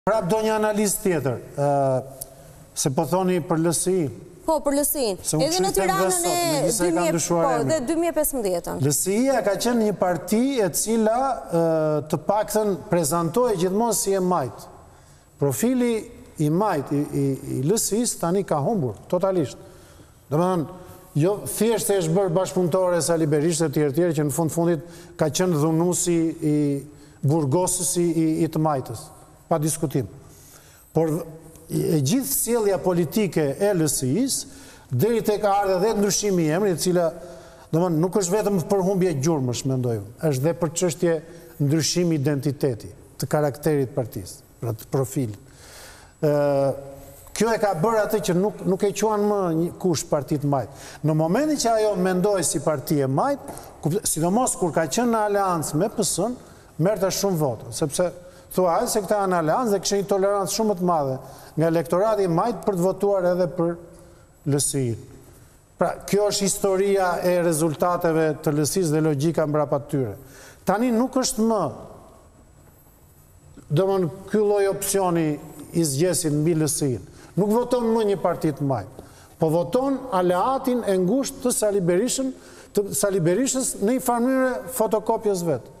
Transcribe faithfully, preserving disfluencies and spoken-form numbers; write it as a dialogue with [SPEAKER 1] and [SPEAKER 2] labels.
[SPEAKER 1] Prap do një analizë tjetër, se po thoni për L S I.
[SPEAKER 2] Po, për L S I. Edhe në Tiranën e dy mijë e pesëmbëdhjetë.
[SPEAKER 1] L S I-ja ka qenë një parti e cila të paktën prezantohej gjithmonë si e majt. Profili i majt i L S I-s tani ka humbur, totalisht. Domethënë, jo thjesht e është bërë bashkëpunëtore Sali Berisha e tjerë tjerë që në fund fundit ka qenë dhunusi i burgosës i të majtës, pa diskutim. Por e gjithë sjellja politike e L S I-s deri tek ardha dhe ndryshimi i emrit, e cila domethënë nuk është vetëm për humbje gjurmësh, mendoj unë, është dhe për çështje ndryshimi identiteti, të karakterit partisë, pra të profilit. Kjo e ka bërë atë që nuk, nuk e quan më një kush partit majt. Në momentin që ajo mendoj si parti e majt, sidomos kur ka qenë në aleancë me P S-n, merrte shumë votë, sepse thua se këta janë aleancë dhe kishin një tolerancë shumë të madhe nga elektorati i majt për të votuar edhe për L S I-n. Pra, kjo është historia e rezultateve të L S I-s dhe logjika mbrapa tyre. Tani nuk është më domthonjë ky lloj opsioni i zgjesin mbi L S I-n. Nuk voton më një parti të majt, po voton aleatin e ngushtë të Sali Berishën, të Sali Berishës në një farë mënyrë fotokopjes vet.